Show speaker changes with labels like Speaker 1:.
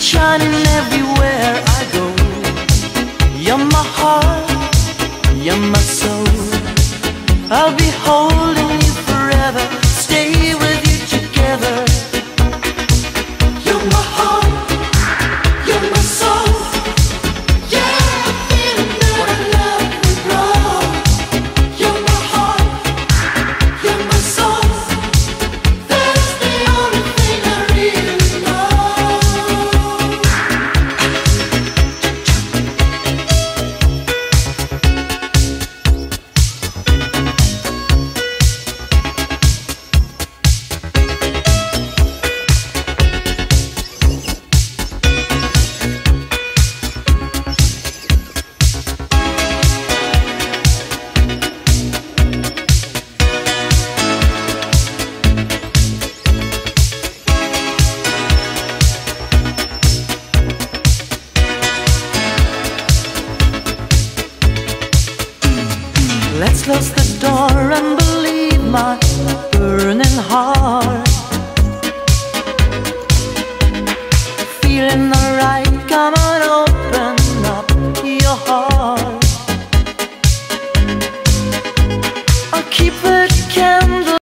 Speaker 1: shining everywhere I go. You're my heart, you're my soul. I'll be holding you forever, stay with you together. You're my heart, you're my soul. Yeah, I'm feeling that I love you wrong. You're my heart, you're my soul. That's the only thing I really know. Let's close the door and believe my burning heart.